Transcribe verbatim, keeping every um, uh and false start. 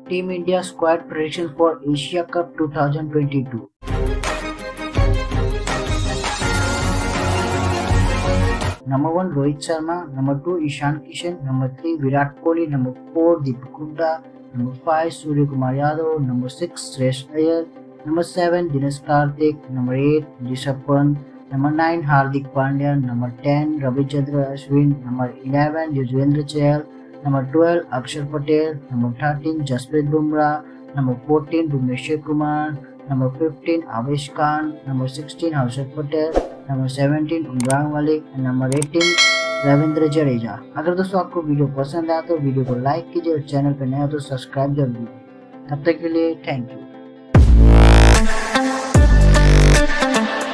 Team India squad prediction for Asia Cup twenty twenty-two. Number one Rohit Sharma, number two Ishan Kishan, number three Virat Kohli, number four Deepak Hooda, number five Surya Kumar Yadav, number six Shreyas Iyer, number seven Dinesh Karthik, number eight Rishabh Pant, number nine Hardik Pandya, number ten Ravichandran Ashwin, number eleven Yuzvendra Chahal, number twelve Akshar Patel, number thirteen Jasprit Bumrah, number fourteen Bhuvneshwar Kumar, number fifteen Avesh Khan, number sixteen Harshad Patel, number seventeen Umran Malik, number eighteen Ravindra Jadeja. अगर दोस्तों आपको video पसंद आया तो video को like कीजिए और channel पर नया हो तो सब्सक्राइब जरूर कीजिए। तब तक के लिए थैंक यू।